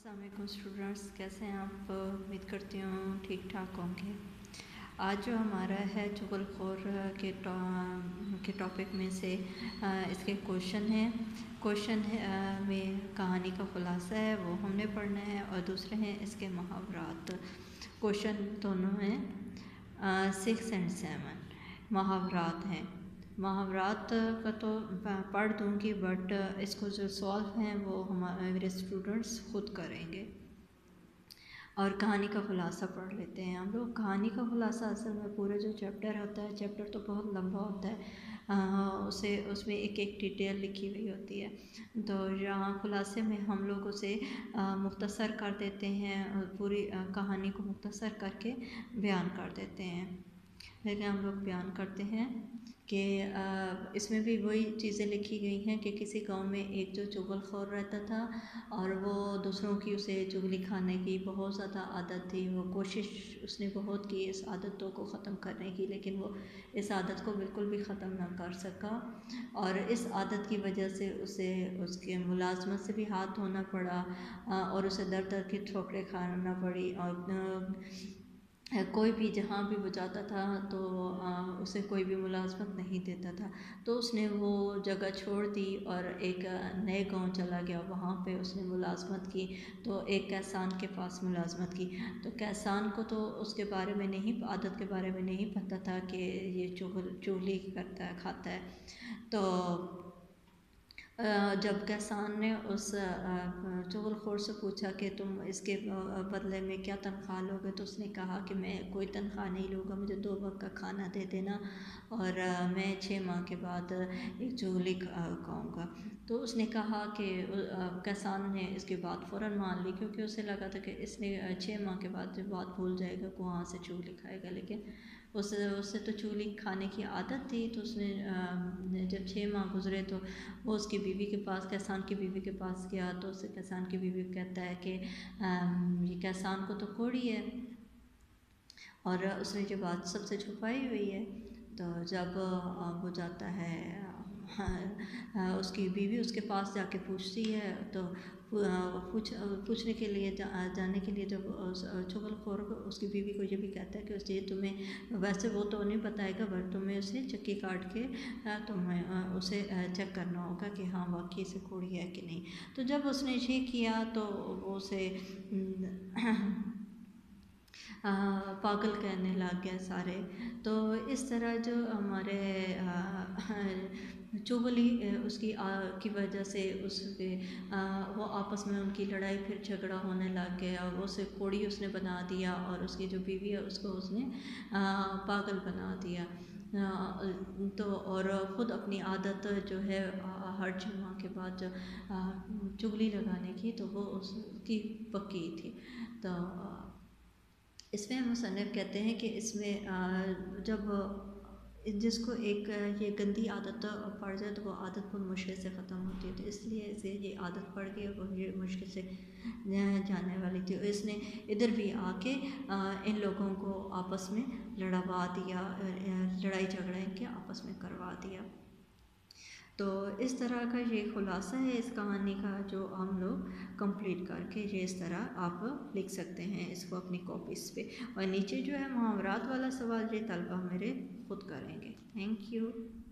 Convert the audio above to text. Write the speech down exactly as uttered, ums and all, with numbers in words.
अस्सलाम वालेकुम स्टूडेंट्स, कैसे हैं आप? उम्मीद करती हूँ ठीक ठाक होंगे। आज जो हमारा है चुगलखोर के टॉ के टॉपिक में से आ, इसके क्वेश्चन हैं क्वेश्चन है में कहानी का ख़ुलासा है, वो हमने पढ़ना है, और दूसरे हैं इसके मुहावरात। क्वेश्चन दोनों हैं सिक्स एंड सेवन मुहावरात हैं। मुहावरात का तो पढ़ दूँगी, बट इसको जो सॉल्व हैं वो हमारे मेरे स्टूडेंट्स ख़ुद करेंगे। और कहानी का ख़ुलासा पढ़ लेते हैं हम लोग। कहानी का ख़ुलासा असल में पूरा जो चैप्टर होता है, चैप्टर तो बहुत लंबा होता है, आ, उसे उसमें एक एक डिटेल लिखी हुई होती है। तो यहाँ ख़ुलासे में हम लोग उसे मुख्तसर कर देते हैं, और पूरी आ, कहानी को मुख्तसर करके बयान कर देते हैं। लेकिन हम लोग बयान करते हैं कि इसमें भी वही चीज़ें लिखी गई हैं कि किसी गांव में एक जो चुगलखोर रहता था, और वो दूसरों की उसे चुगली खाने की बहुत ज़्यादा आदत थी। वो कोशिश उसने बहुत की इस आदतों को ख़त्म करने की, लेकिन वो इस आदत को बिल्कुल भी ख़त्म ना कर सका, और इस आदत की वजह से उसे उसके मुलाजमत से भी हाथ धोना पड़ा, और उसे दर दर की ठोकरें खाना पड़ी, और कोई भी जहाँ भी वो जाता था तो आ, उसे कोई भी मुलाजमत नहीं देता था। तो उसने वो जगह छोड़ दी और एक नए गांव चला गया। वहाँ पे उसने मुलाजमत की, तो एक कैसान के पास मुलाजमत की। तो कैसान को तो उसके बारे में नहीं, आदत के बारे में नहीं पता था कि ये चुगल चुगली करता है, खाता है। तो जब कैसान ने उस चुगलखोर से पूछा कि तुम इसके बदले में क्या तनख्वाह लोगे, तो उसने कहा कि मैं कोई तनख्वाह नहीं लूँगा, मुझे दो वक्त का खाना दे देना, और मैं छः माह के बाद एक चुगली खाऊँगा। तो उसने कहा कि किसान ने इसकी बात फ़ौरन मान ली, क्योंकि उसे लगा था कि इसने छः माह के बाद जब बात भूल जाएगा, वहाँ से चुगली खाएगा। लेकिन उस उससे तो चुगली खाने की आदत थी। तो उसने जब छः माह गुजरे तो वो उसकी बीवी के पास, किसान की बीवी के पास गया। तो उससे किसान की बीवी कहता है कि ये किसान को तो कोड़ी है, और उसने जो बात सबसे छुपाई हुई है। तो जब वो जाता है, उसकी बीवी उसके पास जाके पूछती है, तो पूछ पूछने के लिए जा, जाने के लिए जब चुगलखोर उसकी बीवी को ये भी कहता है कि उसे तुम्हें, वैसे वो तो नहीं बताएगा, बट तुम्हें उसे चक्की काट के तुम्हें उसे चेक करना होगा कि हाँ वाकई से कोड़ी है कि नहीं। तो जब उसने ये किया तो वो उसे आ, पागल कहने लग गया सारे। तो इस तरह जो हमारे चुगली उसकी आ, की वजह से उसके आ, वो आपस में उनकी लड़ाई फिर झगड़ा होने लग गया। वो उसे कोड़ी उसने बना दिया, और उसकी जो बीवी है उसको उसने आ, पागल बना दिया। आ, तो और ख़ुद अपनी आदत जो है हर जुम्मा के बाद जो चुगली लगाने की, तो वो उसकी पक्की थी। तो इसमें मुसन्निफ़ कहते हैं कि इसमें जब जिसको एक ये गंदी आदत पड़ जाए तो वो आदत बहुत मुश्किल से ख़त्म होती है। तो इसलिए इसे ये आदत पड़ गई और ये मुश्किल से जाने वाली थी। इसने इधर भी आके इन लोगों को आपस में लड़वा दिया, लड़ाई झगड़ा इनके आपस में करवा दिया। तो इस तरह का ये ख़ुलासा है इस कहानी का, जो हम लोग कंप्लीट करके ये इस तरह आप लिख सकते हैं इसको अपनी कॉपीज़ पे। और नीचे जो है मुहावरात वाला सवाल ये तलबा मेरे खुद करेंगे। Thank you.